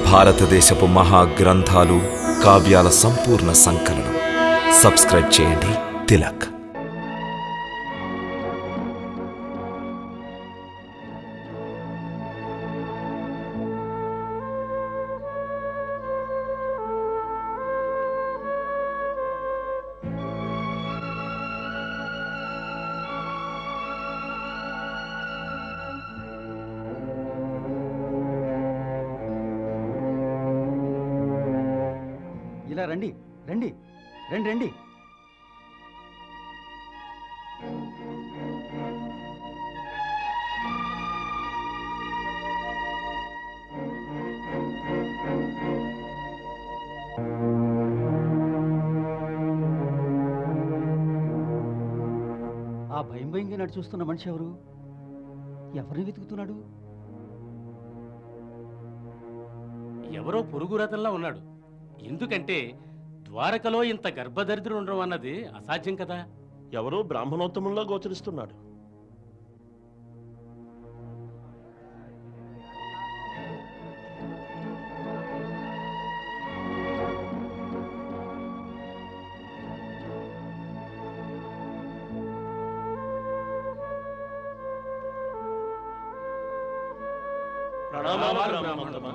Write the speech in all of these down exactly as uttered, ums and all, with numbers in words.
భారతదేశపు మహా గ్రంథాలు కావ్యాల సంపూర్ణ సంకలనం. సబ్స్క్రైబ్ చేయండి తిలక్. ఇలా రండి రండి రండి రండి. ఆ భయం భయంగా నడుచూస్తున్న మనిషి ఎవరు? ఎవరిని వెతుకుతున్నాడు? ఎవరో పొరుగు రథంలా ఉన్నాడు. ఎందుకంటే ద్వారకలో ఇంత గర్భదరిద్రుడు ఉండడం అన్నది అసాధ్యం కదా. ఎవరో బ్రాహ్మణోత్తమంలో గోచరిస్తున్నాడు. ప్రణామాలు బ్రాహ్మణోత్తమ.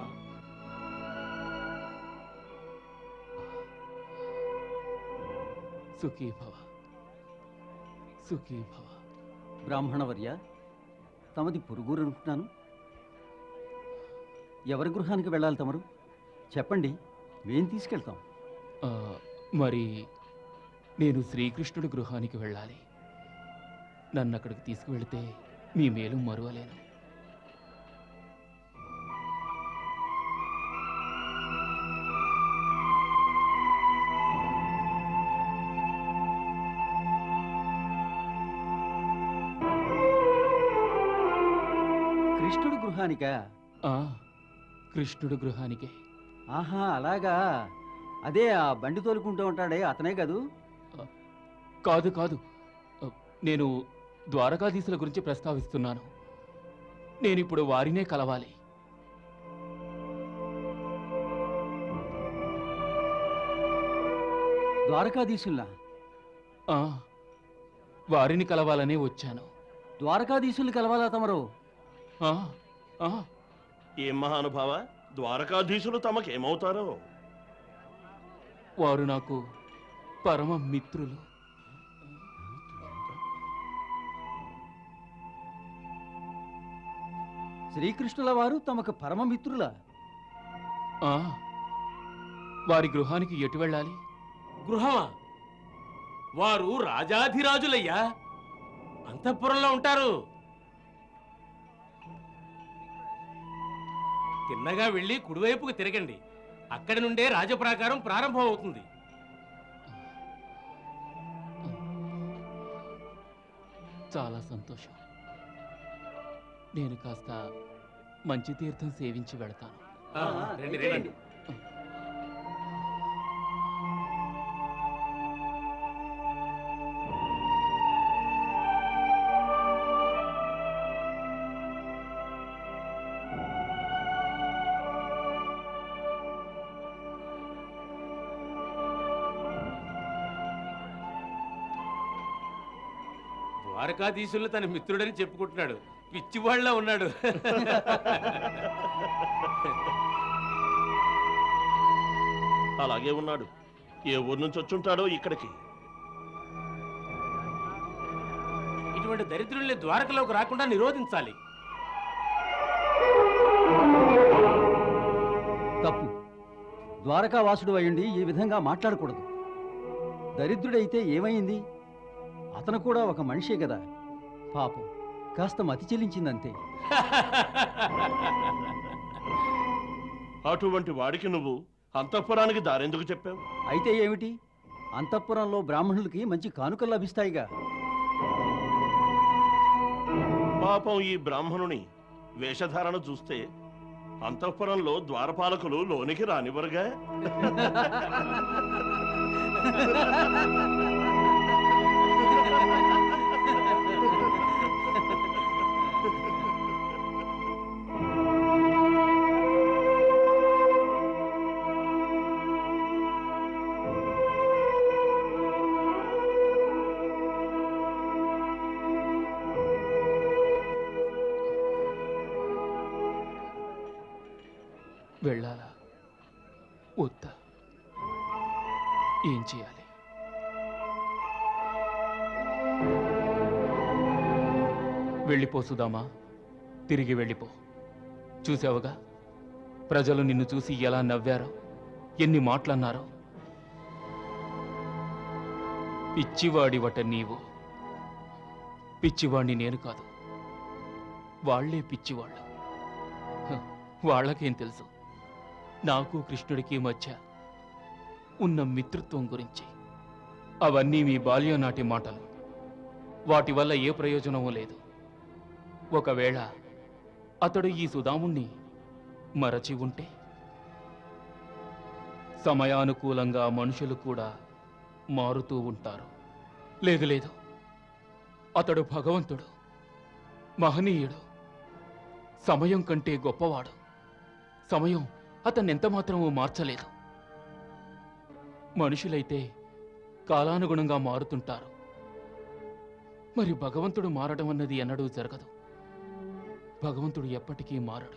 సుఖీ భవ సుఖీ భవ. బ్రాహ్మణవర్య, తమది పొరుగురు అనుకుంటున్నాను. ఎవరి గృహానికి వెళ్ళాలి తమరు? చెప్పండి, మేం తీసుకెళ్తాం. మరి నేను శ్రీకృష్ణుడి గృహానికి వెళ్ళాలి. నన్ను అక్కడికి తీసుకువెళితే మీ మేలు మరువలేను. కృష్ణుడు గృహానికా? కృష్ణుడు గృహానికే. ఆహా, అలాగా. అదే ఆ బండి తోలుకుంటూ ఉంటాడే అతనే కదూ? కాదు కాదు, నేను ద్వారకాధీశుల గురించి ప్రస్తావిస్తున్నాను. నేనిప్పుడు వారినే కలవాలి. ద్వారకాధీశుల్లా? వారిని కలవాలనే వచ్చాను. ద్వారకాధీశుల్ని కలవాలా తమరు? ఏం మహానుభావ, ద్వారకాధీశులు తమకేమవుతారో? వారు నాకు పరమ మిత్రులు. శ్రీకృష్ణుల వారు తమకు పరమ మిత్రులా? వారి గృహానికి ఎటు వెళ్ళాలి? గృహమా? వారు రాజాధిరాజులయ్యా, అంతఃపురంలో ఉంటారు. తిన్నగా వెళ్ళి కుడివైపుకు తిరగండి. అక్కడి నుండే రాజప్రాకారం ప్రారంభం అవుతుంది. చాలా సంతోషం. నేను కాస్త మంచి తీర్థం సేవించి వెళతాను. రండి రండి. ద్వారకాధీశులు తన మిత్రుడని చెప్పుకుంటున్నాడు. పిచ్చివాళ్ళ ఉన్నాడు. అలాగే ఉన్నాడు. ఏ ఊరు నుంచి వచ్చుంటాడో ఇక్కడికి. ఇటువంటి దరిద్రుల్ని ద్వారకలోకి రాకుండా నిరోధించాలి. తప్పు. ద్వారకా వాసుడు అయ్యుండి ఈ విధంగా మాట్లాడకూడదు. దరిద్రుడైతే ఏమైంది? అతను కూడా ఒక మనిషే కదా. పాపం కాస్త మతి చెల్లించిందంతే. అటువంటి వాడికి నువ్వు అంతఃపురానికి దారెందుకు చెప్పావు? అయితే ఏమిటి? అంతఃపురంలో బ్రాహ్మణులకి మంచి కానుకలు లభిస్తాయిగా. పాపం ఈ బ్రాహ్మణుని వేషధారణ చూస్తే అంతఃపురంలో ద్వారపాలకులు లోనికి రానివ్వరుగా. వెళ్ళాలా వద్దా? ఏం చేయాలి? వెళ్ళిపో సుధామా, తిరిగి వెళ్ళిపో. చూసావుగా ప్రజలు నిన్ను చూసి ఎలా నవ్వారో, ఎన్ని మాటలన్నారో. పిచ్చివాడివట నీవు. పిచ్చివాణ్ణి నేను కాదు, వాళ్లే పిచ్చివాళ్ళు. హ, వాళ్ళకేం తెలుసు నాకు కృష్ణుడికి మధ్య ఉన్న మిత్రత్వం గురించి? అవన్నీ మీ బాల్యం నాటి మాటలు. వాటి వల్ల ఏ ప్రయోజనమూ లేదు. ఒకవేళ అతడు ఈ సుధాముణ్ణి మరచి ఉంటే, సమయానుకూలంగా మనుషులు కూడా మారుతూ ఉంటారు. లేదు లేదు, అతడు భగవంతుడు, మహనీయుడు, సమయం కంటే గొప్పవాడు. సమయం అతన్ని ఎంత మాత్రమూ మార్చలేదు. మనుషులైతే కాలానుగుణంగా మారుతుంటారు. మరి భగవంతుడు మారడం అన్నది ఎన్నడూ జరగదు. భగవంతుడు ఎప్పటికీ మారడు.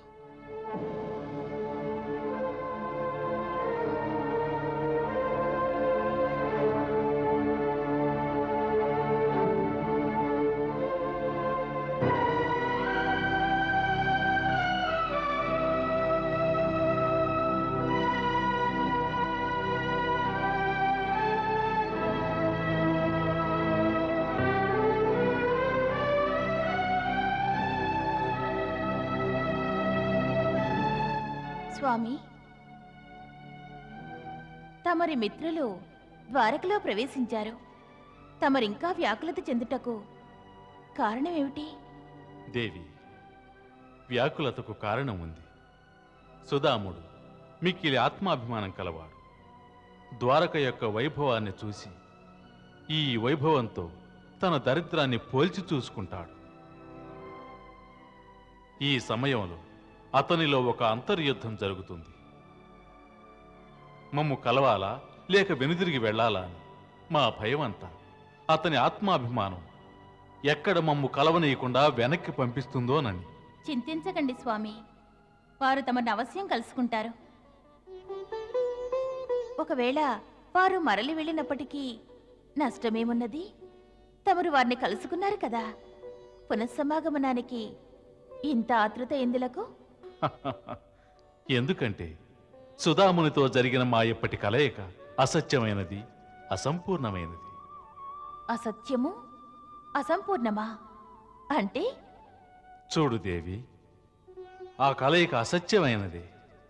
స్వామి, తమరి మిత్రులు ద్వారకలో ప్రవేశించారు. తమరింకా వ్యాకులత చెందుటకు కారణమేమిటి? దేవి, వ్యాకులతకు కారణం ఉంది. సుధాముడు మిక్కిలి ఆత్మాభిమానం కలవాడు. ద్వారక యొక్క వైభవాన్ని చూసి ఈ వైభవంతో తన దరిద్రాన్ని పోల్చి చూసుకుంటాడు. ఈ సమయంలో అతనిలో ఒక అంతర్యుద్ధం జరుగుతుంది. మమ్ము కలవాలా లేక వెనుదిరిగి వెళ్లాలా అని మా భయం అంతా అతని ఆత్మాభిమానం ఎక్కడ మమ్ము కలవనీయకుండా వెనక్కి పంపిస్తుందోనని. చింతించకండి స్వామి, వారు తమను అవశ్యం కలుసుకుంటారు. ఒకవేళ వారు మరలి వెళ్ళినప్పటికీ నష్టమేమున్నది? తమరు వారిని కలుసుకున్నారు కదా. పునఃసమాగమనానికి ఇంత ఆతృత ఎందులకు? ఎందుకంటే సుధామునితో జరిగిన మా ఇప్పటి కలయిక అసత్యమైనది, అసంపూర్ణమైనది. అసత్యము అసంపూర్ణమా అంటే? చూడు దేవి, ఆ కలయిక అసత్యమైనది.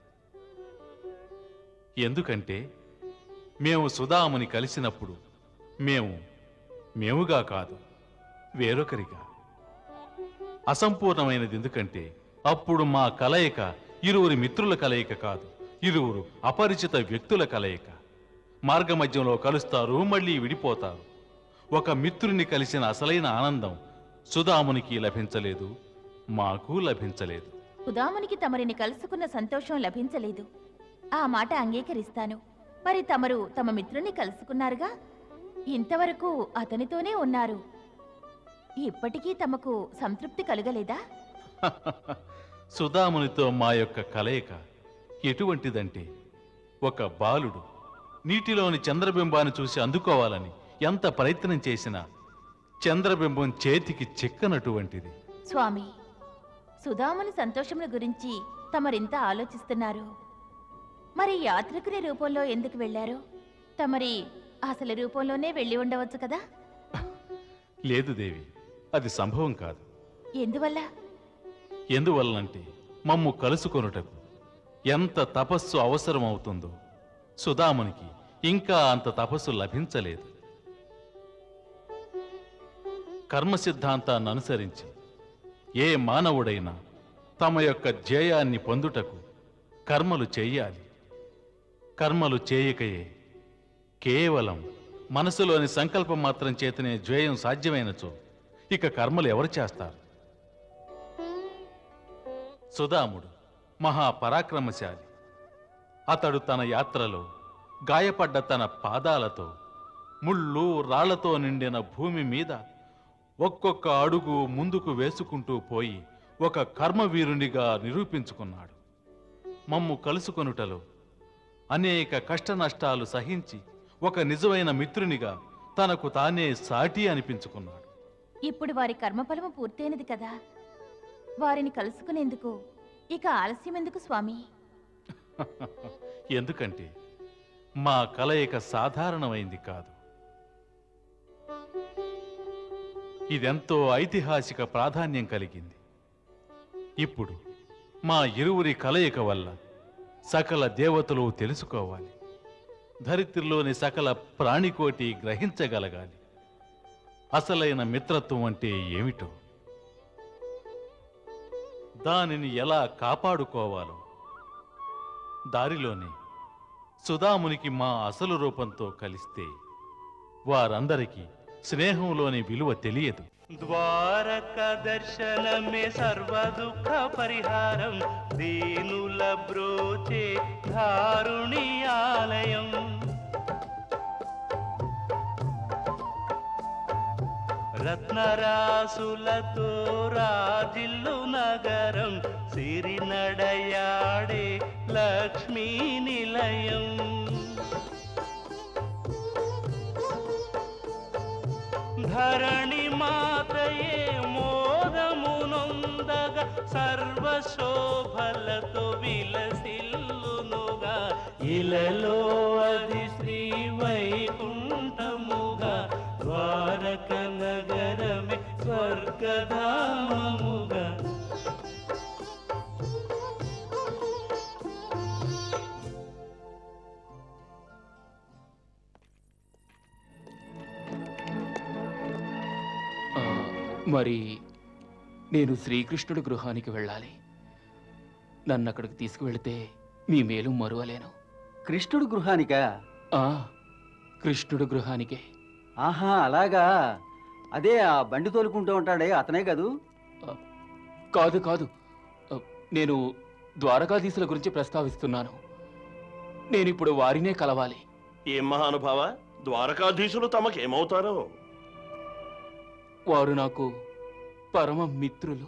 ఎందుకంటే మేము సుధాముని కలిసినప్పుడు మేము మేముగా కాదు, వేరొకరిగా. అసంపూర్ణమైనది ఎందుకంటే అప్పుడు మా కలయిక ఇరువురి మిత్రుల కలయిక కాదు, ఇరువురు అపరిచిత వ్యక్తుల కలయిక. మార్గమధ్యంలో కలుస్తారు, మళ్ళీ విడిపోతారు. ఒక మిత్రుని కలిసిన అసలైన ఆనందం సుధామునికి లభించలేదు, మాకు లభించలేదు. సుధామునికి తమరిని కలుసుకున్న సంతోషం లభించలేదు, ఆ మాట అంగీకరిస్తాను. మరి తమరు తమ మిత్రుని కలుసుకున్నారుగా, ఇంతవరకు అతనితోనే ఉన్నారు. ఇప్పటికీ తమకు సంతృప్తి కలుగలేదా? సుధామునితో మా యొక్క కలయిక ఎటువంటిదంటే, ఒక బాలుడు నీటిలోని చంద్రబింబాన్ని చూసి అందుకోవాలని ఎంత ప్రయత్నం చేసినా చంద్రబింబం చేతికి చిక్కనటువంటిది. స్వామి, సుధాముని సంతోషముల గురించి తమరింత ఆలోచిస్తున్నారు. మరి యాత్రికుని రూపంలో ఎందుకు వెళ్ళారు? తమరి అసలు రూపంలోనే వెళ్ళి ఉండవచ్చు కదా. లేదు దేవి, అది సంభవం కాదు. ఎందువల్ల? ఎందువల్లంటే మమ్ము కలుసుకొనుటకు ఎంత తపస్సు అవసరమవుతుందో సుధామునికి ఇంకా అంత తపస్సు లభించలేదు. కర్మ సిద్ధాంతాన్ని అనుసరించి ఏ మానవుడైనా తమ యొక్క ధ్యేయాన్ని పొందుటకు కర్మలు చెయ్యాలి. కర్మలు చేయకయే కేవలం మనసులోని సంకల్పం మాత్రం చేతనే ధ్యేయం సాధ్యమైనచో ఇక కర్మలు ఎవరు చేస్తారు? సుధాముడు మహాపరాక్రమశాలి. అతడు తన యాత్రలో గాయపడ్డ తన పాదాలతో ముళ్ళు రాళ్లతో నిండిన భూమి మీద ఒక్కొక్క అడుగు ముందుకు వేసుకుంటూ పోయి ఒక కర్మవీరునిగా నిరూపించుకున్నాడు. మమ్ము కలుసుకొనుటలో అనేక కష్ట నష్టాలు సహించి ఒక నిజమైన మిత్రునిగా తనకు తానే సాటి అనిపించుకున్నాడు. ఇప్పుడు వారి కర్మఫలము పూర్తయినది కదా, వారిని కలుసుకునేందుకు ఇక ఆలస్యం ఎందుకు స్వామి? ఎందుకంటే మా కలయిక సాధారణమైంది కాదు. ఇదెంతో ఐతిహాసిక ప్రాధాన్యం కలిగింది. ఇప్పుడు మా ఇరువురి కలయిక వల్ల సకల దేవతలు తెలుసుకోవాలి, ధరిత్రిలోని సకల ప్రాణికోటి గ్రహించగలగాలి అసలైన మిత్రత్వం అంటే ఏమిటో, దానిని ఎలా కాపాడుకోవాలో. దారిలోనే సుధామునికి మా అసలు రూపంతో కలిస్తే వారందరికీ స్నేహంలోని విలువ తెలియదు. ద్వారక దర్శనమే సర్వ దుఃఖ పరిహారం, దీనుల బ్రోచే ధారుణి ఆలయం. రత్నరాసులతో రాజిల్లు నగరం, సిరి నడయాడే లక్ష్మీ నిలయం. ధరణి మాతయే మోదమునొందగా, సర్వశోభలతో విలసిల్లునుగా, ఇలలో అది శ్రీ వైకుంఠముగా, ద్వారక నగరమే స్వర్గధామముగా. మరి నేను శ్రీకృష్ణుడి గృహానికి వెళ్ళాలి. నన్ను అక్కడికి తీసుకువెళితే మీ మేలు మరువలేను. కృష్ణుడు గృహానికా? ఆ కృష్ణుడి గృహానికే. ఆహా, అలాగా. అదే ఆ బండి తోలుకుంటూ ఉంటాడే అతనే కదూ? కాదు కాదు, నేను ద్వారకాధీశుల గురించి ప్రస్తావిస్తున్నాను. నేనిప్పుడు వారినే కలవాలి. ఏం మహానుభావ, ద్వారకాధీశులు తమకేమవుతారో? వారు నాకు పరమ మిత్రులు.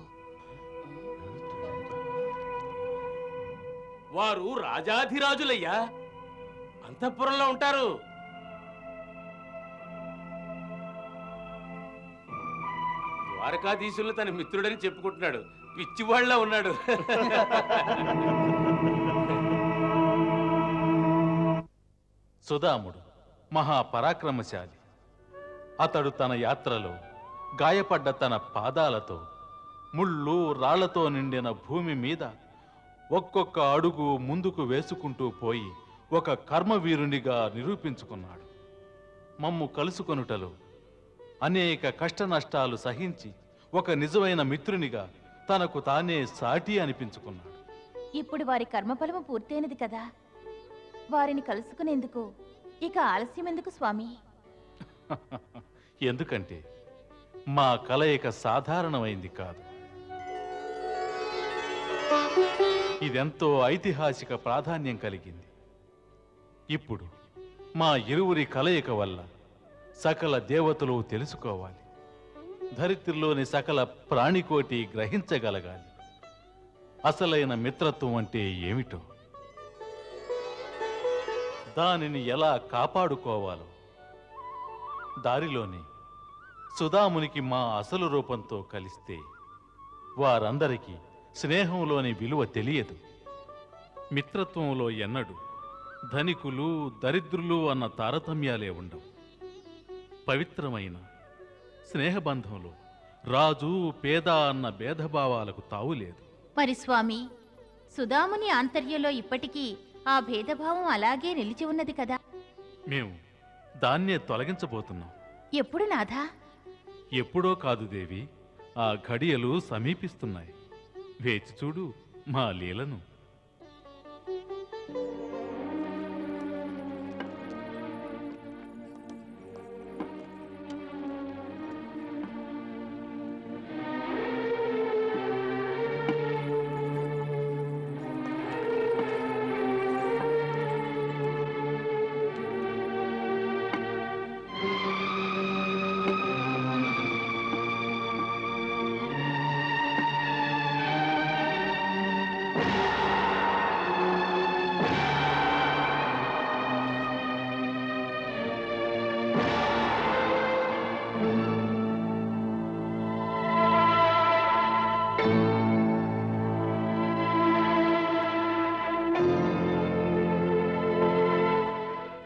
వారు రాజాధిరాజులయ్యా, అంతఃపురంలో ఉంటారు. ద్వారకాధీశులు తన మిత్రుడని చెప్పుకుంటున్నాడు, పిచ్చివాళ్ళ ఉన్నాడు. సుధాముడు మహాపరాక్రమశాలి. అతడు తన యాత్రలో గాయపడ్డ తన పాదాలతో ముళ్ళు రాళ్లతో నిండిన భూమి మీద ఒక్కొక్క అడుగు ముందుకు వేసుకుంటూ పోయి ఒక కర్మవీరునిగా నిరూపించుకున్నాడు. మమ్ము కలుసుకొనుటలో అనేక కష్ట నష్టాలు సహించి ఒక నిజమైన మిత్రునిగా తనకు తానే సాటి అనిపించుకున్నాడు. ఇప్పుడు వారి కర్మఫలము పూర్తయినది కదా, వారిని కలుసుకునేందుకు ఇక ఆలస్యం ఎందుకు స్వామి? ఎందుకంటే మా కలయిక సాధారణమైంది కాదు. ఇదెంతో ఐతిహాసిక ప్రాధాన్యం కలిగింది. ఇప్పుడు మా ఇరువురి కలయిక వల్ల సకల దేవతలు తెలుసుకోవాలి, ధరిత్రిలోని సకల ప్రాణికోటి గ్రహించగలగాలి అసలైన మిత్రత్వం అంటే ఏమిటో, దానిని ఎలా కాపాడుకోవాలో. దారిలోనే సుధామునికి మా అసలు రూపంతో కలిస్తే వారందరికీ స్నేహంలోని విలువ తెలియదు. మిత్రత్వంలో ఎన్నడూ ధనికులు దరిద్రులు అన్న తారతమ్యాలే ఉండవు. పవిత్రమైన స్నేహబంధంలో రాజు పేద అన్న భేదభావాలకు తావులేదు. మరి స్వామి, సుధాముని ఆంతర్యంలో ఇప్పటికీ ఆ భేదభావం అలాగే నిలిచి ఉన్నది కదా? మేము దాన్నే తొలగించబోతున్నాం. ఎప్పుడు నాథా? ఎప్పుడో కాదు దేవి, ఆ ఘడియలు సమీపిస్తున్నాయి. వేచి చూడు మా లీలను.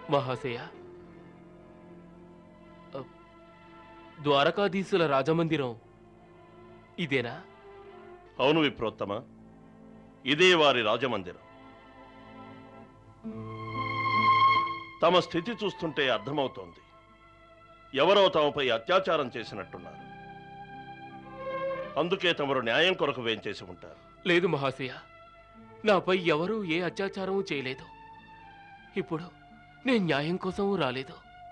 మహాశయ, ద్వారకాధీశుల రాజమందిరం ఇదేనా? అవును విప్రోత్తమ, ఇదే వారి రాజమందిరం. తమ స్థితి చూస్తుంటే అర్థమవుతోంది, ఎవరో తమపై అత్యాచారం చేసినట్టున్నారు. అందుకే తమరు న్యాయం కొరకు వేంచేసి ఉంటారు. లేదు మహాశయ, నాపై ఎవరూ ఏ అత్యాచారమూ చేయలేదు. ఇప్పుడు నేను న్యాయం కోసమూ రాలేదు.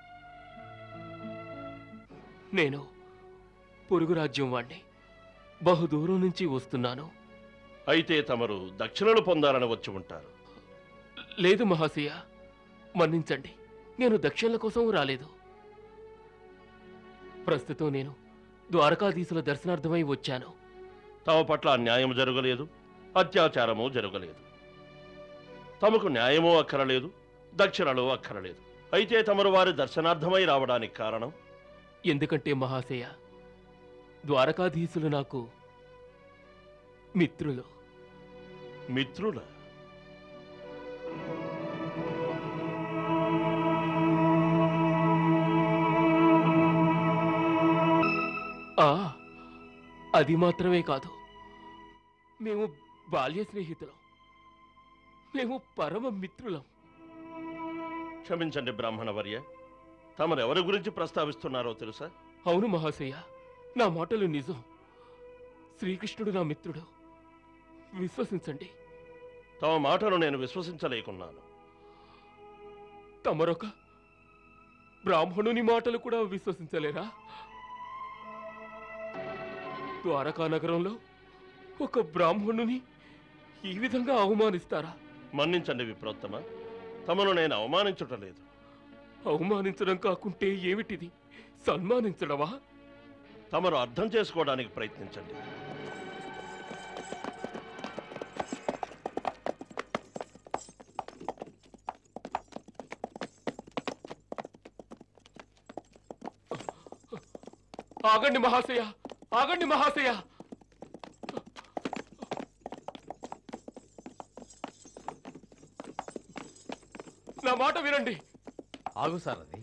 నేను పొరుగు రాజ్యం వాణ్ణి, బహుదూరం నుంచి వస్తున్నాను. అయితే తమరు దక్షిణలు పొందాలని వచ్చి ఉంటారు. లేదు మహాశయ, మన్నించండి, నేను దక్షిణల కోసం రాలేదు. ప్రస్తుతం నేను ద్వారకాధీశుల దర్శనార్థమై వచ్చాను. తమ పట్ల న్యాయం జరగలేదు, అత్యాచారము జరగలేదు. తమకు న్యాయమూ అక్కరలేదు, దక్షిణలు అక్కరలేదు. అయితే తమరు వారి దర్శనార్థమై రావడానికి కారణం? ఎందుకంటే మహాశయ, ద్వారకాధీశులు నాకు మిత్రులు. మిత్రుల? ఆ అది మాత్రమే కాదు, మేము బాల్య స్నేహితులం, మేము పరమ మిత్రులం. క్షమించండి బ్రాహ్మణవర్య, తమరెవరి గురించి ప్రస్తావిస్తున్నారో తెలుసా? అవును మహాశయ, నా మాటలు నిజం. శ్రీకృష్ణుడు నా మిత్రుడు, విశ్వసించండి. తమ మాటలు నేను విశ్వసించలేకున్నాను. తమరొక బ్రాహ్మణుని మాటలు కూడా విశ్వసించలేరా? ద్వారకా నగరంలో ఒక బ్రాహ్మణుని ఈ విధంగా అవమానిస్తారా? మన్నించండి విప్రోత్తమ, తమను నేను అవమానించటలేదు. అవమానించడం కాకుంటే ఏమిటిది? సన్మానించడమా? తమరు అర్థం చేసుకోవడానికి ప్రయత్నించండి. ఆగండి మహాశయ, ఆగండి మహాశయ. నా మాట వినండి. ఆగు సార్, అది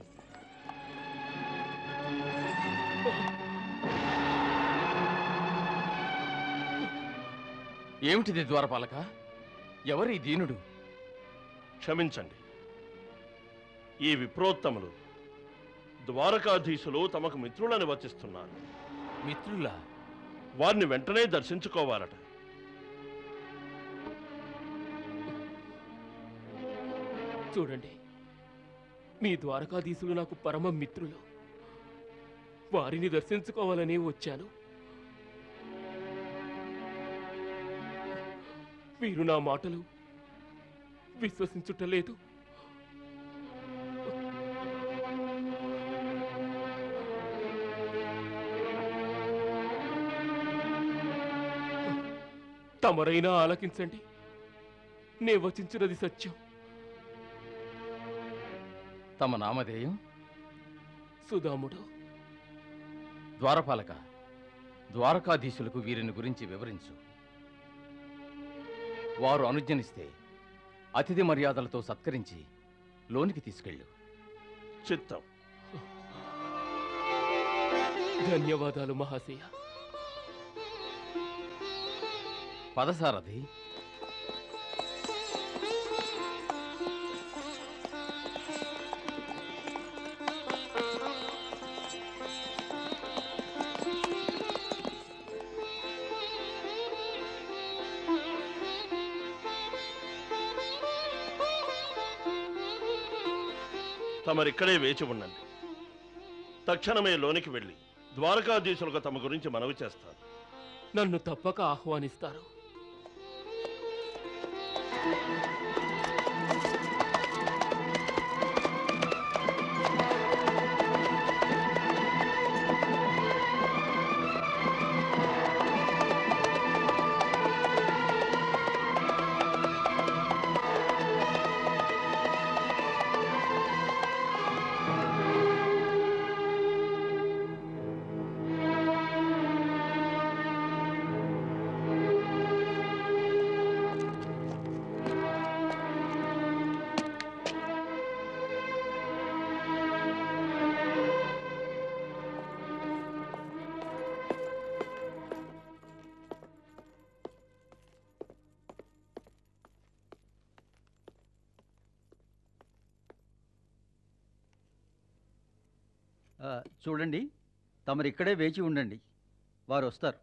ఏమిటిది ద్వారపాలక? ఎవరి దీనుడు? క్షమించండి, ఈ విప్రోత్తములు ద్వారకాధీశులు తమకు మిత్రులని వచిస్తున్నారు. మిత్రులా? వారిని వెంటనే దర్శించుకోవాలట. చూడండి, మీ ద్వారకాధీశులు నాకు పరమ మిత్రులు. వారిని దర్శించుకోవాలని వచ్చాను. వీరు నా మాటలు విశ్వసించుటలేదు. తమరైనా ఆలకించండి, నే వచించినది సత్యం. తమ నామధేయం? సుధాముడు. ద్వారపాలక, ద్వారకాధీశులకు వీరిని గురించి వివరించు. వారు అనుజ్ఞనిస్తే అతిథి మర్యాదలతో సత్కరించి లోనికి తీసుకెళ్ళు. చిత్తం. ధన్యవాదాలు మహాశయ. పదసారథి. తమరిక్కడే వేచి ఉండండి. తక్షణమే లోనికి వెళ్ళి ద్వారకాధీశులకు తమ గురించి మనవి చేస్తారు. నన్ను తప్పక ఆహ్వానిస్తారు. చూడండి, తమరు ఇక్కడే వేచి ఉండండి, వారు వస్తారు.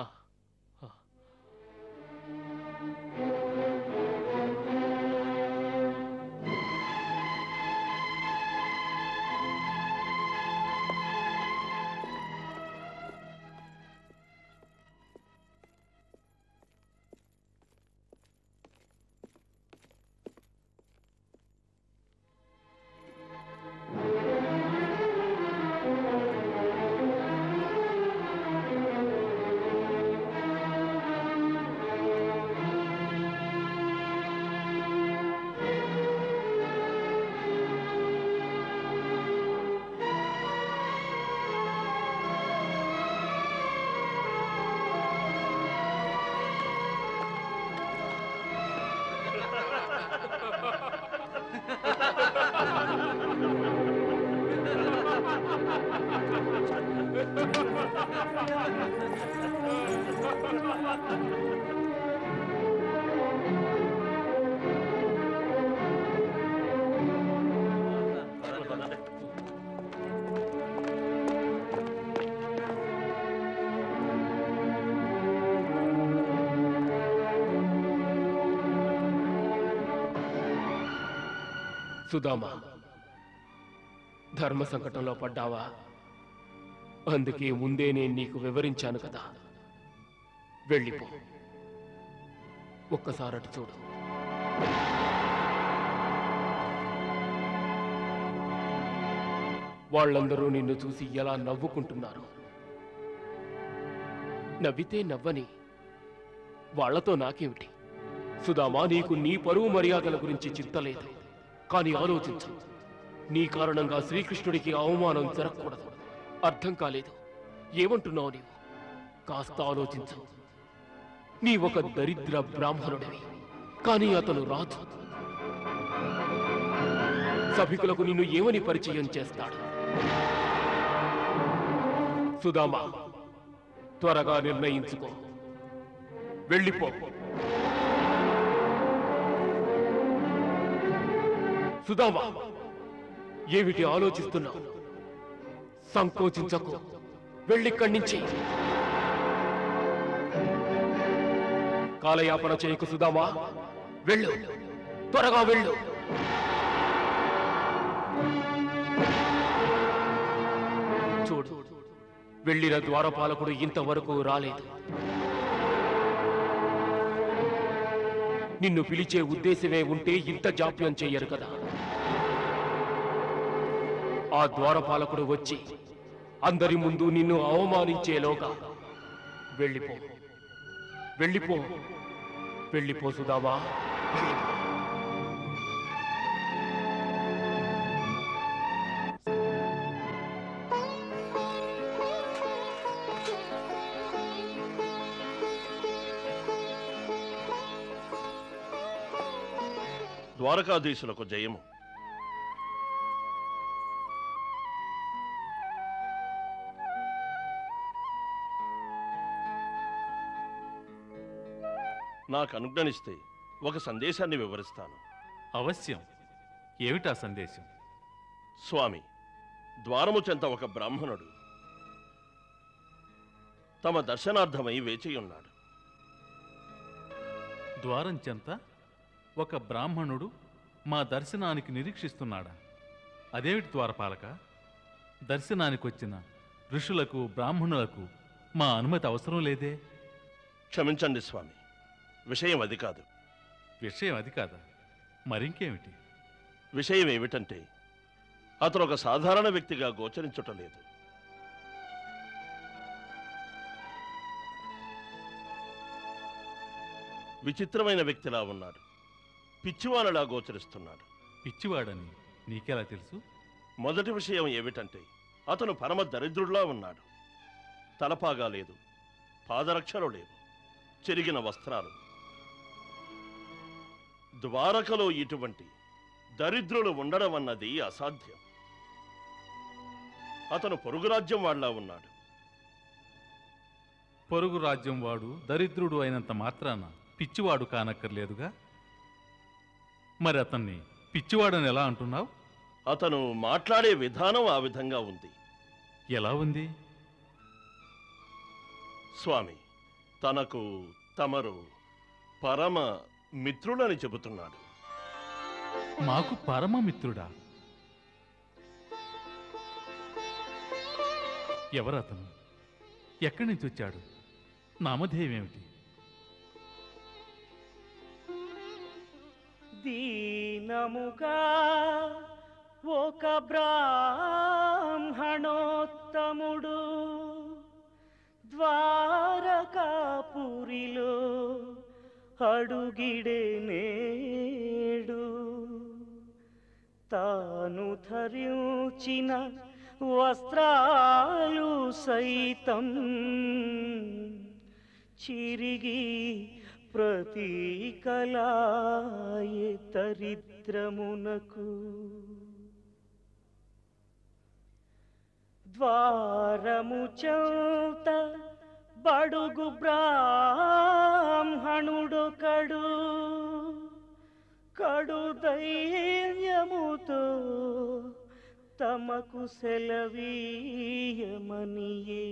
సుధామా, ధర్మ సంకటంలో పడ్డావా? అందుకే ముందే నేను నీకు వివరించాను కదా. వెళ్ళిపో, ఒక్కసారటి చూడు. వాళ్ళందరూ నిన్ను చూసి ఎలా నవ్వుకుంటున్నారు. నవ్వితే నవ్వని, వాళ్లతో నాకేమిటి? సుధామా, నీకు నీ పరువు మర్యాదల గురించి చింతలేదు. కానీ ఆలోచించు, నీ కారణంగా శ్రీకృష్ణుడికి అవమానం జరగకూడదు. అర్థం కాలేదు. ఏమంటున్నావు నీవు? కాస్త ఆలోచించు. నీ ఒక దరిద్ర బ్రాహ్మణుడివి, కానీ అతను రాజు. సభికులకు నిన్ను ఏమని పరిచయం చేస్తాడు? సుధామా, త్వరగా నిర్ణయించుకో, వెళ్ళిపో. సుధామా, ఏమిటి ఆలోచిస్తున్నావు? సంకోచించకు, వెళ్ళిక్కడి నుంచి. కాలయాపన చేయకు సుధామా, వెళ్ళు, త్వరగా వెళ్ళు. చూడు, వెళ్ళిన ద్వారపాలకుడు ఇంతవరకు రాలేదు. నిన్ను పిలిచే ఉద్దేశమే ఉంటే ఇంత జాప్యం చెయ్యరు కదా. ఆ ద్వారపాలకుడు వచ్చి అందరి ముందు నిన్ను అవమానించేలోగా వెళ్ళిపో, వెళ్ళిపో, వెళ్ళిపో సుధామా, వెళ్ళిపో. ద్వారకాధీశులకు జయము. నాకు అనుజ్ఞనిస్తే ఒక సందేశాన్ని వివరిస్తాను. అవశ్యం. ఏమిటా సందేశం? స్వామి, ద్వారము చెంత ఒక బ్రాహ్మణుడు తమ దర్శనార్థమై వేచియున్నాడు. ద్వారం చెంత ఒక బ్రాహ్మణుడు మా దర్శనానికి నిరీక్షిస్తున్నాడా? అదేమిటి ద్వారపాలక? దర్శనానికి వచ్చిన ఋషులకు, బ్రాహ్మణులకు మా అనుమతి అవసరం లేదే? క్షమించండి స్వామి, విషయం అది కాదు. విషయం అది కాదా? మరింకేమిటి? విషయం ఏమిటంటే, అతను ఒక సాధారణ వ్యక్తిగా గోచరించటం లేదు. విచిత్రమైన వ్యక్తిలా ఉన్నాడు. పిచ్చివానలా గోచరిస్తున్నాడు. పిచ్చివాడని నీకెలా తెలుసు? మొదటి విషయం ఏమిటంటే, అతను పరమ దరిద్రుడిలా ఉన్నాడు. తలపాగా లేదు, పాదరక్షలు లేవు, చెరిగిన వస్త్రాలు. ద్వారకలో ఇటువంటి దరిద్రులు ఉండడం అన్నది అసాధ్యం. అతను పొరుగు రాజ్యం వాళ్ళ ఉన్నాడు. పొరుగు రాజ్యం వాడు దరిద్రుడు అయినంత మాత్రాన పిచ్చివాడు కానక్కర్లేదుగా. మరి అతన్ని పిచ్చివాడని ఎలా అంటున్నావు? అతను మాట్లాడే విధానం ఆ విధంగా ఉంది. ఎలా ఉంది? స్వామి, తనకు తమరు పరమ మిత్రులని చెబుతున్నాడు. మాకు పరమ మిత్రుడా? ఎవరతను? ఎక్కడి నుంచి వచ్చాడు? నామధేయమేమిటి? దీనముగా ఒక బ్రాహ్మణోత్తముడు ద్వారకాపురిలో అడుగిడే నేడు. తాను ధరించిన వస్త్రాలు సైతం చిరిగి ప్రతీకలాయే దరిద్రమునకు. ద్వారము చౌత బడుగు బ్రాహ్మణుడొకడు కడు దైన్యముతో తమకు సెలవీయమనియే.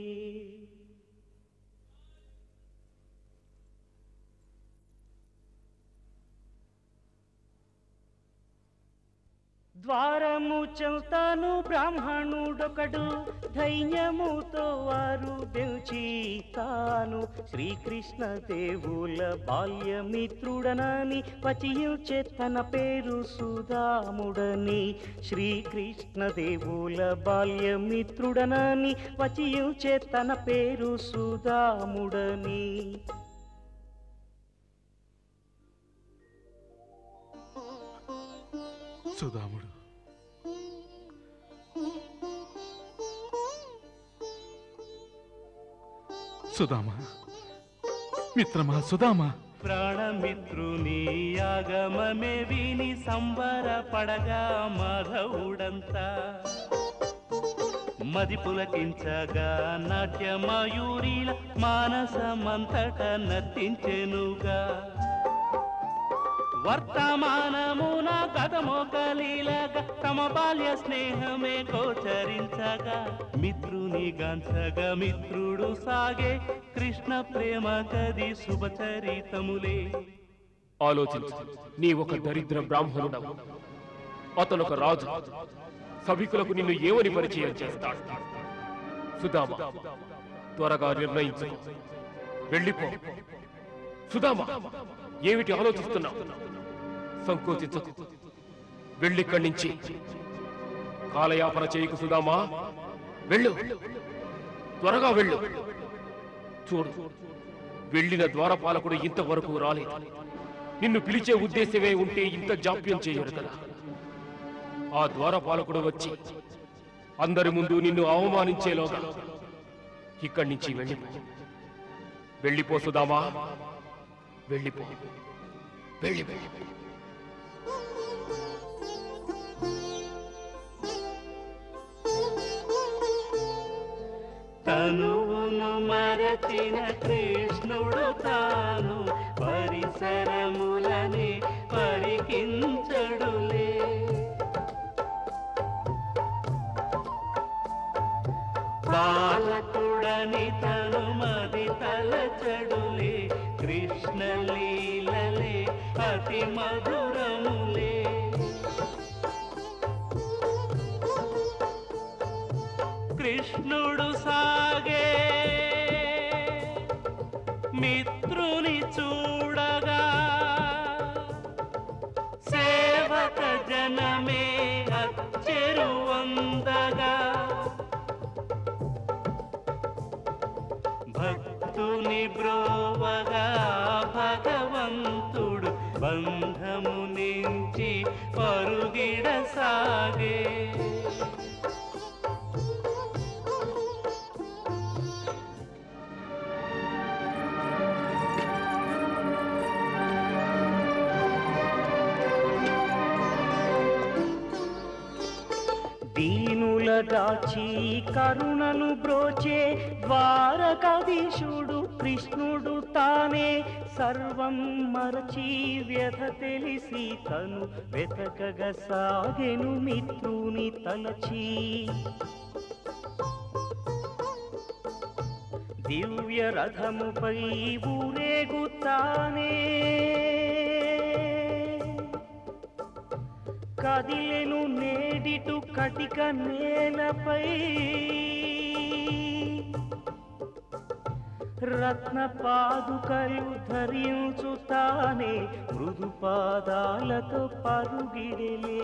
ద్వారము చౌతను బ్రాహ్మణుడొకడు ధైర్యముతో వారు గెలిచి తాను శ్రీకృష్ణ దేవుల బాల్యమిత్రుడనని వచించే తన పేరు సుదాముడని. శ్రీకృష్ణ దేవుల బాల్యమిత్రుడనని వచించే తన పేరు సుదాముడని. సుదాముడు సుదామా, మిత్రమా సుదామా. ప్రాణమిత్రుని ఆగమమే విని సంబరపడగా మాధవుడంతా మది పులకించగా నాట్యమయూరిల మానసమంతట నర్తించెనుగా. వర్తమానమున గతమోకలీలగా తమ బాల్య స్నేహమే గోచరించగా మిత్రుని గాంచగా మిత్రుడు సాగే కృష్ణ ప్రేమ కది శుభచరితములే. ఆలోచించు, నీ ఒక దరిద్ర బ్రాహ్మణుడవు, అతనొక రాజు. సభికులకు నిన్ను ఏమని పరిచయం చేస్తాడు? సుదామా, త్వరగా నిర్ణయించు, వెళ్ళిపో. సుదామా, ఏమిటి ఆలోచిస్తున్నావు? సంకోచించకు, వెళ్ళిక్కడి నుంచి. కాలయాపన చేయకు సుదామా, వెళ్ళు, త్వరగా వెళ్ళు. చూడు, వెళ్ళిన ద్వారపాలకుడు ఇంతవరకు రాలేదు. నిన్ను పిలిచే ఉద్దేశమే ఉంటే ఇంత జాప్యం చేయరు కదా. ఆ ద్వారపాలకుడు వచ్చి అందరి ముందు నిన్ను అవమానించేలోగా ఇక్కడి నుంచి వెళ్ళిపో. వెళ్ళిపో సుదామా, వెళ్ళిపో, వెళ్ళి వెళ్ళి. తనువును మరచిన కృష్ణుడు తాను పరిసరములని పరికించడులే. బాలకుడని తను మది తలచడులే. కృష్ణ లీలలే అతి మధురములే. కృష్ణుడు సాగే మిత్రుని చూడగా సేవక జనమే అచ్చెరువందగా. భక్తుని బ్రోవగా భగవంతుడు బంధము నుంచి పరుగిడ సాగే. దీనుల దాచి కరుణను బ్రోచే ద్వారకాధీశుడు కృష్ణుడు తానే. సర్వం మరచి వ్యథ తెలిసి తను వెతకగా సాగెను మిత్రుని తలచి. దివ్య రథముపై ఊరేగుతానే కదిలెను నేడిటు కటిక నేలపై రత్న పాదుకలు ధరించుతానే మృదు పాదాలతో పరుగిడలే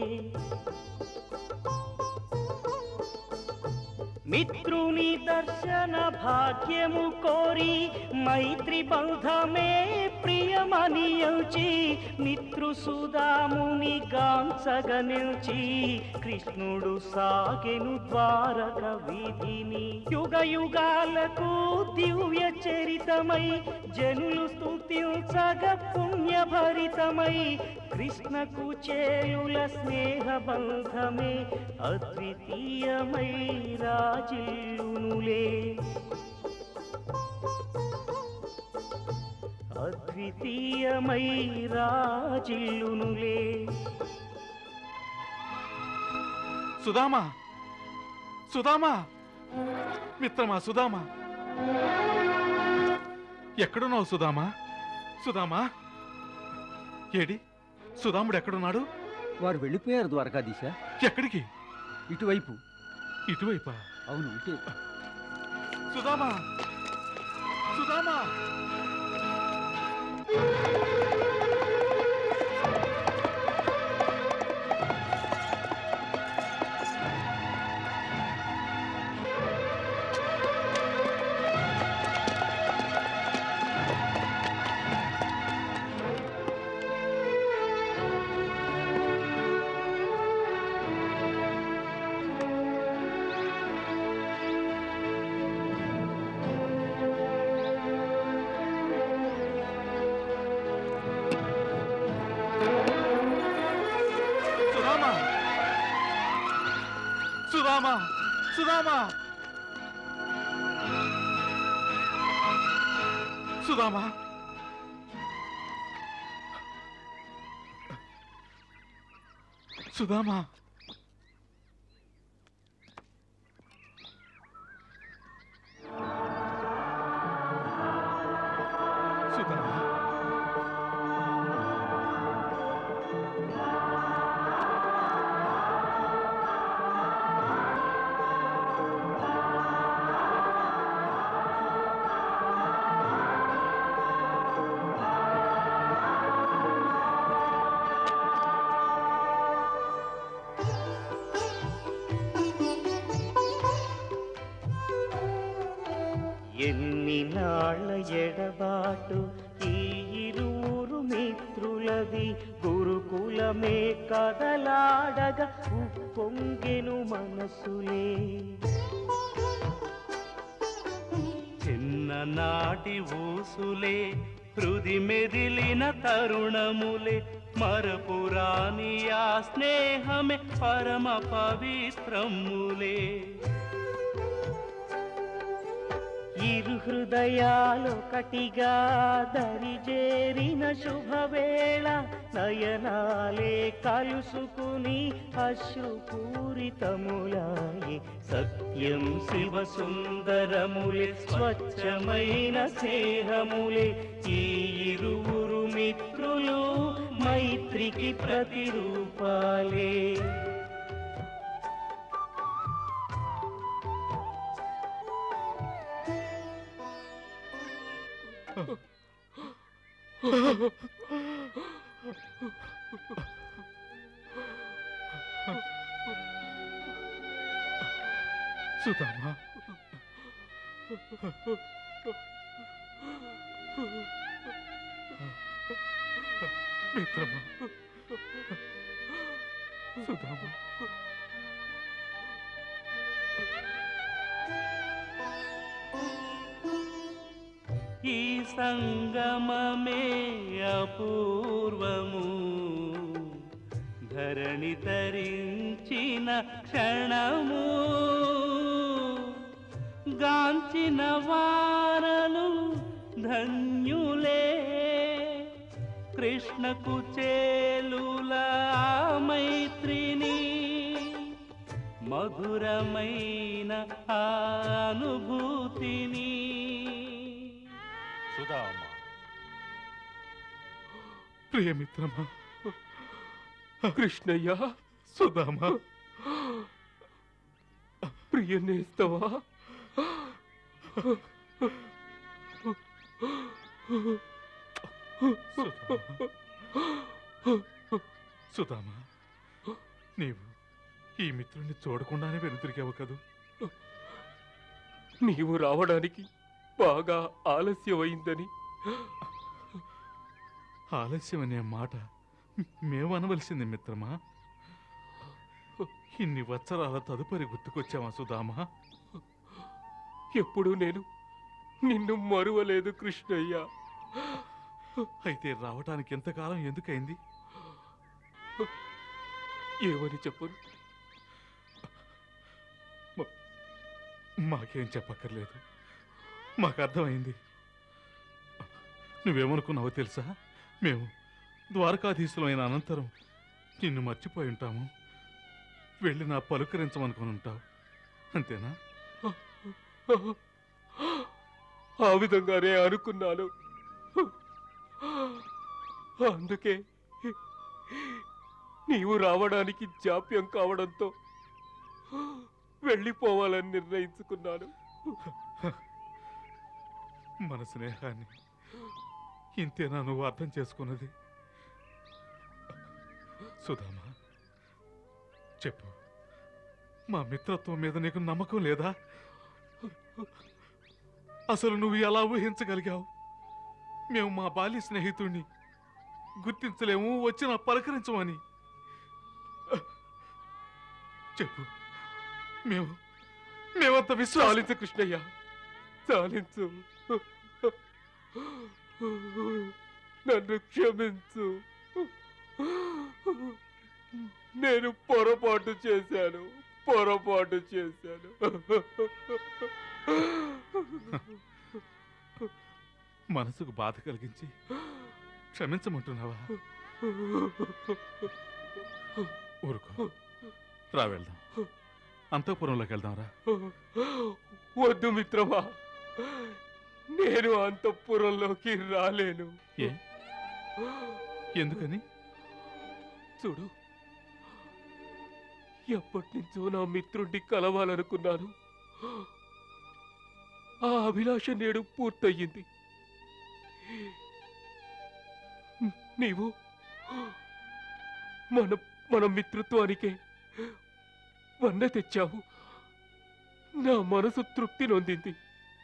మిత్రుని దర్శన భాగ్యము కోరి మైత్రి బంధమే ప్రియమనియల్చి మిత్రు సుధాముని గాంచగనిల్చి కృష్ణుడు సాగెను ద్వారక వీధిని యుగ యుగాలకు దివ్య చరితమై జనులు స్తుతించగ పుణ్యభరితమై కృష్ణకు చేయుల స్నేహ బంధమే అద్వితీయమై రాజిల్లునులే అద్వితీయమై రాజిల్లునులే. సుధామా సుధామా మిత్రమా సుధామా ఎక్కడున్నావు సుధామా సుధామా ఏడి సుధాముడు ఎక్కడున్నాడు? వారు వెళ్ళిపోయారు ద్వారకాధీశ. ఎక్కడికి? ఇటువైపు. ఇటువైపా? అవును ఇటే. సుధామా సుధామా సుధామా సుధామా సుధామా సుధామా సుధామా ఎన్ని నాళ్ళ ఎడబాటు ఈ ఇరువురు మిత్రులది గురుకులమే కదలాడగా ఉప్పొంగెను మనసులే చిన్ననాటి ఊసులే హృది మెదిలిన తరుణములే మరపురాని ఆ స్నేహమే పరమ పవిత్రములే ఇరు హృదయాలొకటిగా దరిజేరిన శుభవేళ నయనాలే కలుసుకుని అశ్రుపూరితములాయి సత్యం శివ సుందరములే స్వచ్ఛమైన స్నేహములే ఈ ఇరువురు మిత్రులు మైత్రికి ప్రతిరూపాలే సుధామా మిత్రమా సుధామా ఈ సంగమమే అపూర్వము ధరణి తరించిన క్షణము గాంచిన వారలు ధన్యులే కృష్ణకు చేలుల మైత్రిని మధురమైన అనుభూతిని సుధామ, ప్రియమిత్రమా, కృష్ణయ్య, సుధామ, ప్రియనేస్తవా, సుధామ, నీవు ఈ మిత్రుణ్ణి చూడకుండానే వెనుతిరిగావు కదూ. నీవు రావడానికి బాగా ఆలస్యమైందని. ఆలస్యం అనే మాట మేము అనవలసింది మిత్రమా. ఇన్ని వత్సరాల తదుపరి గుర్తుకొచ్చావా సుధామా? ఎప్పుడు నేను నిన్ను మరువలేదు కృష్ణయ్య. అయితే రావటానికి ఎంతకాలం ఎందుకైంది? ఏమని చెప్పను? మాకేం చెప్పక్కర్లేదు, మాకు అర్థమైంది. నువ్వేమనుకున్నావో తెలుసా? మేము ద్వారకాధీశులైన అనంతరం నిన్ను మర్చిపోయి ఉంటాము, వెళ్ళి నా పలుకరించమనుకుని ఉంటావు, అంతేనా? ఆ విధంగానే అనుకున్నాను. అందుకే నీవు రావడానికి జాప్యం కావడంతో వెళ్ళిపోవాలని నిర్ణయించుకున్నాను. మన స్నేహాన్ని ఇంతేనా నువ్వు అర్థం చేసుకున్నది? సుధామా, చెప్పు, మా మిత్రత్వం మీద నీకు నమ్మకం లేదా? అసలు నువ్వు ఎలా ఊహించగలిగావు మేము మా బాల్య స్నేహితుడిని గుర్తించలేము, వచ్చిన పలకరించమని? చెప్పు, మేము మేమంత విశ్వాసించు కృష్ణయ్య, చాలించు, నన్ను క్షమించు. నేను పొరపాటు చేశాను, పొరపాటు చేశాను. మనసుకు బాధ కలిగించి క్షమించమంటున్నావా? ఊరుకో, రా వెళ్దాం, అంతఃపురంలోకి వెళ్దాం రా. వద్దు మిత్రమా, నేను అంతఃపురంలోకి రాలేను. ఏ ఎందుకని? చూడు, ఎప్పటి నుంచో నా మిత్రుడిని కలవాలనుకున్నాను. ఆ అభిలాష నేడు పూర్తయింది. నీవు మన మన మిత్రత్వానికే వన్న తెచ్చావు. నా మనసు తృప్తి నొందింది.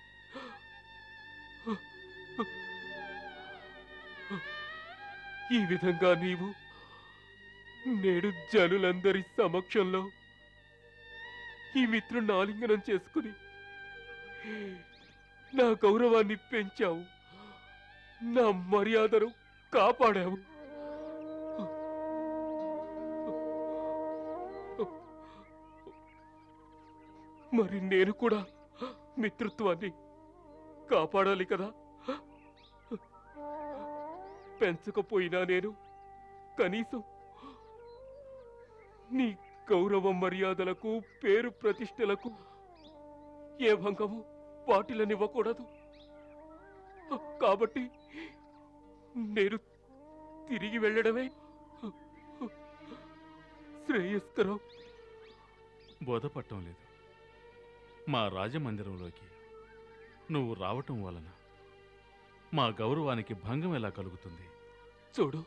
ఈ విధంగా నీవు నేడు జనులందరి సమక్షంలో ఈ మిత్రుణ్ణి ఆలింగనం చేసుకుని నా గౌరవాన్ని పెంచావు, నా మర్యాదను కాపాడావు. మరి నేను కూడా మిత్రత్వాన్ని కాపాడాలి కదా. పెంచకపోయినా నేను కనీసం నీ గౌరవ మర్యాదలకు, పేరు ప్రతిష్టలకు ఏ భంగము వాటిలనివ్వకూడదు. కాబట్టి నేను తిరిగి వెళ్ళడమే శ్రేయస్కరం. బోధపట్టం లేదు. మా రాజమందిరంలోకి నువ్వు రావటం వలన మా గౌరవానికి భంగం ఎలా కలుగుతుంది? చూడు,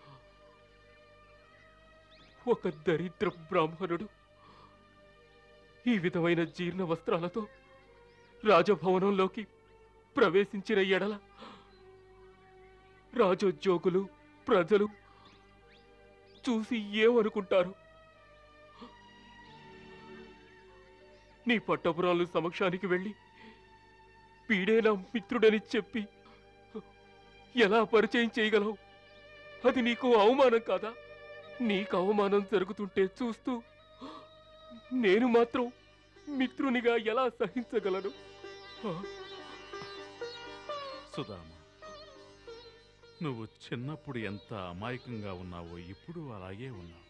ఒక దరిద్ర బ్రాహ్మణుడు ఈ విధమైన జీర్ణ వస్త్రాలతో రాజభవనంలోకి ప్రవేశించిన ఎడల రాజోద్యోగులు, ప్రజలు చూసి ఏమనుకుంటారు? నీ పట్టపురాలు సమక్షానికి వెళ్ళి పీడే నా మిత్రుడని చెప్పి ఎలా పరిచయం చేయగలవు? అది నీకు అవమానం కాదా? నీకు అవమానం జరుగుతుంటే చూస్తూ నేను మాత్రం మిత్రునిగా ఎలా సహించగలను? సుధామ, నువ్వు చిన్నప్పుడు ఎంత అమాయకంగా ఉన్నావో ఇప్పుడు అలాగే ఉన్నావు.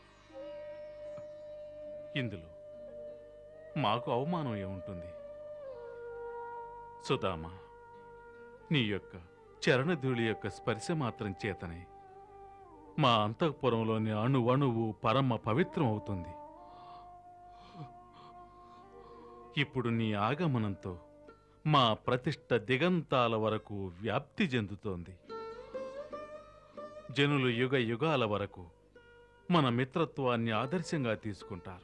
ఇందులో మాకు అవమానం ఏముంటుంది? సుధామ, నీ యొక్క చరణధూళి యొక్క స్పర్శ మాత్రం చేతనే మా అంతఃపురంలోని అణువణువు పరమ పవిత్రం అవుతుంది. ఇప్పుడు నీ ఆగమనంతో మా ప్రతిష్ట దిగంతాల వరకు వ్యాప్తి చెందుతోంది. జనులు యుగ యుగాల వరకు మన మిత్రత్వాన్ని ఆదర్శంగా తీసుకుంటారు.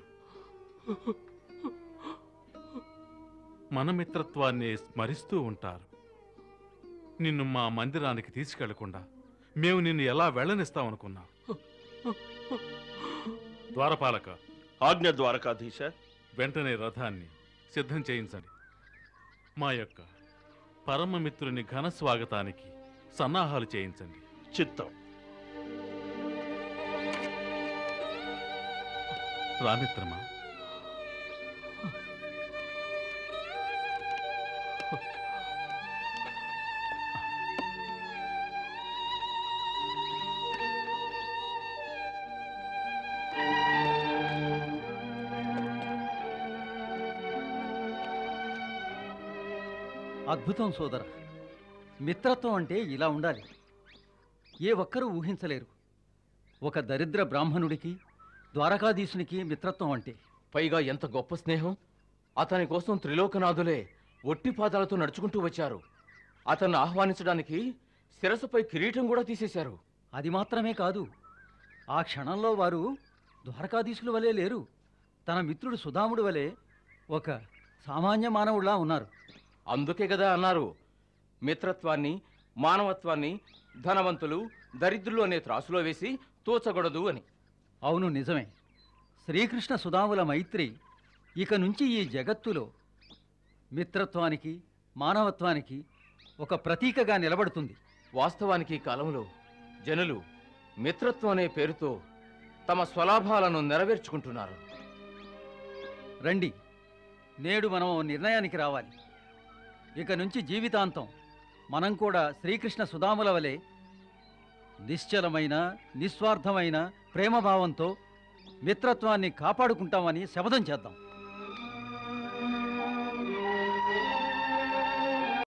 మన మిత్రత్వాన్ని స్మరిస్తూ ఉంటారు. నిన్ను మా మందిరానికి తీసుకెళ్లకుండా మేము నిన్ను ఎలా వెళ్ళనిస్తామనుకున్నా? ద్వారపాలక, ఆజ్ఞ ద్వారకాధీశ. వెంటనే రథాన్ని సిద్ధం చేయించండి. మా యొక్క పరమమిత్రుని ఘన స్వాగతానికి సన్నాహాలు చేయించండి. చిత్తం. రామిత్రమా, అద్భుతం సోదర. మిత్రత్వం అంటే ఇలా ఉండాలి. ఏ ఒక్కరూ ఊహించలేరు. ఒక దరిద్ర బ్రాహ్మణుడికి ద్వారకాధీశునికి మిత్రత్వం అంటే. పైగా ఎంత గొప్ప స్నేహం! అతని కోసం త్రిలోకనాథులే ఒట్టి పాదాలతో నడుచుకుంటూ వచ్చారు. అతన్ని ఆహ్వానించడానికి శిరస్సుపై కిరీటం కూడా తీసేశారు. అది మాత్రమే కాదు, ఆ క్షణంలో వారు ద్వారకాధీశుల వలె లేరు. తన మిత్రుడు సుధాముడి వలె ఒక సామాన్య మానవుడిలా ఉన్నారు. అందుకే కదా అన్నారు, మిత్రత్వాన్ని మానవత్వాన్ని ధనవంతులు దరిద్రులు అనే త్రాసులో వేసి తోచకూడదు అని. అవును, నిజమే. శ్రీకృష్ణ సుధాముల మైత్రి ఇక నుంచి ఈ జగత్తులో మిత్రత్వానికి మానవత్వానికి ఒక ప్రతీకగా నిలబడుతుంది. వాస్తవానికి ఈ కాలంలో జనులు మిత్రత్వం అనే పేరుతో తమ స్వలాభాలను నెరవేర్చుకుంటున్నారు. రండి, నేడు మనం ఓ నిర్ణయానికి రావాలి. ఇక నుంచి జీవితాంతం మనం కూడా శ్రీకృష్ణ సుధాముల వలె నిశ్చలమైన నిస్వార్థమైన ప్రేమభావంతో మిత్రత్వాన్ని కాపాడుకుంటామని శపథం చేద్దాం.